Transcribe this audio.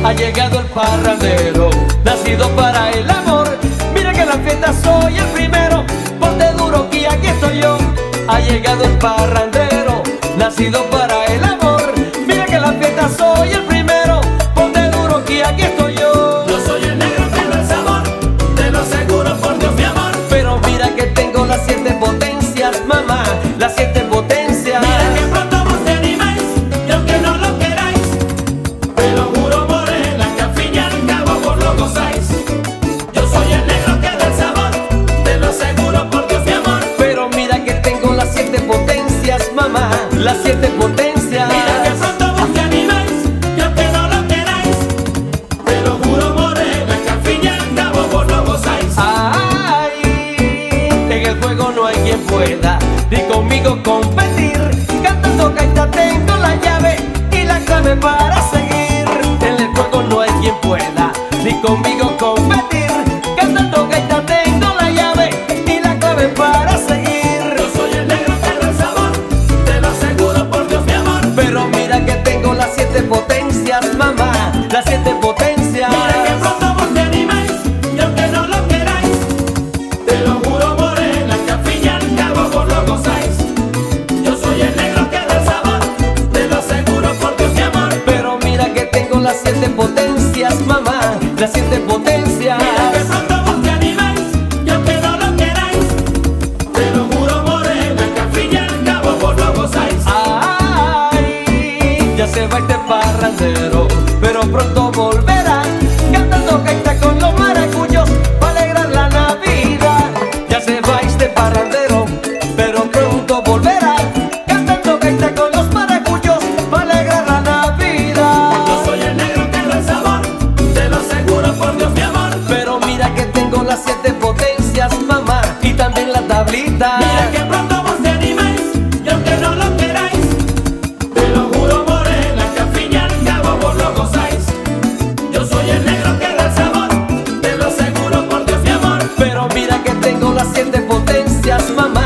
Ha llegado el parrandero, nacido para el amor. Mira que en la fiesta soy el primero, ponte duro que aquí estoy yo. Ha llegado el parrandero, nacido para el amor. Mira que en la fiesta soy el primero, ponte duro que aquí estoy yo. Yo soy el negro que da el sabor, te lo aseguro por Dios mi amor. Pero mira que tengo las 7 potencias, mamá, las 7 potencias. Mira que pronto vos te animáis, y aunque no lo queráis, te lo juro morena que al fin y al cabo vos lo gozáis. Yo soy el negro que da el sabor, te lo aseguro por Dios mi amor. Pero mira que tengo las 7 potencias, mamá, las 7 potencias. Mira que pronto vos te animáis, y aunque no lo queráis, te lo juro morena que al fin y al cabo vos lo gozáis. Ay, en el juego no hay quien pueda ni conmigo competir. Cantando gaita tengo la llave y la clave para seguir. En el juego no hay quien pueda ni conmigo competir. Cantando gaita tengo la llave y la clave para seguir. Yo soy el negro que da el sabor, te lo aseguro por Dios mi amor. Pero mira que tengo las 7 potencias, mamá, las 7 potencias. Mira que pronto vos te animáis, y aunque no lo queráis, te lo juro morena que al fin y al cabo vos lo gozáis. Yo soy el negro que da el sabor, te lo aseguro por Dios mi amor. Pero mira que tengo las 7 potencias, mamá, las 7 potencias. Mira que pronto vos te animáis, y aunque no lo queráis, te lo juro morena que al fin y al cabo vos lo gozáis. Ay, ya se va este parrandero, pero pronto volverá, cantando gaita con los maracuyos para alegrar la Navidad. Ya se va este parrandero, pero pronto volverá, cantando gaita con los maracuyos para alegrar la Navidad. Yo soy el negro que da el sabor, te lo aseguro por Dios mi amor. Pero mira que tengo las 7 potencias, mamá, y también la tablita. Mira que pronto vos te animáis, y aunque no lo queráis, te lo juro morena que al fin y al cabo vos lo gozáis. Yo soy el negro que da el sabor, te lo aseguro por Dios mi amor. Pero mira que tengo las 7 potencias, mamá,